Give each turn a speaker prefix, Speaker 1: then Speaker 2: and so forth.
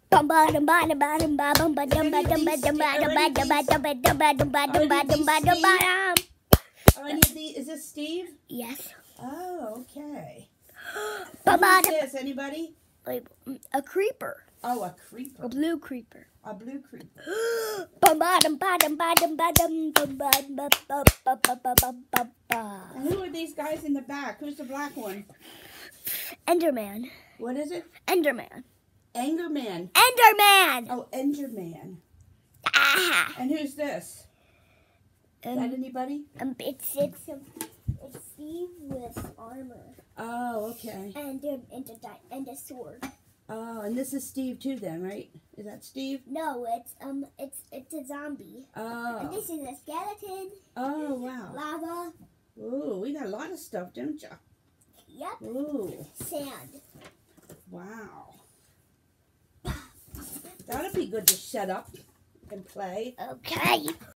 Speaker 1: Are any of these, is this Steve?
Speaker 2: Yes.
Speaker 1: Oh, okay. What is this? Anybody?
Speaker 2: A creeper.
Speaker 1: Oh, a creeper.
Speaker 2: A blue creeper.
Speaker 1: A blue creeper. And who are these guys in the back? Who's the black one?
Speaker 2: Enderman.
Speaker 1: What is it?
Speaker 2: Enderman.
Speaker 1: Angerman.
Speaker 2: Enderman!
Speaker 1: Oh, Enderman.
Speaker 2: Ah!
Speaker 1: And who's this? Is that anybody?
Speaker 2: It's Steve with armor.
Speaker 1: Oh, okay.
Speaker 2: And a sword.
Speaker 1: Oh, and this is Steve too then, right? Is that Steve?
Speaker 2: No, it's a zombie.
Speaker 1: Oh.
Speaker 2: And this is a skeleton.
Speaker 1: Oh, wow.
Speaker 2: Lava.
Speaker 1: Ooh, we got a lot of stuff, don't you?
Speaker 2: Yep.
Speaker 1: Ooh.
Speaker 2: Sand.
Speaker 1: Wow. That'd be good to set up and play.
Speaker 2: Okay.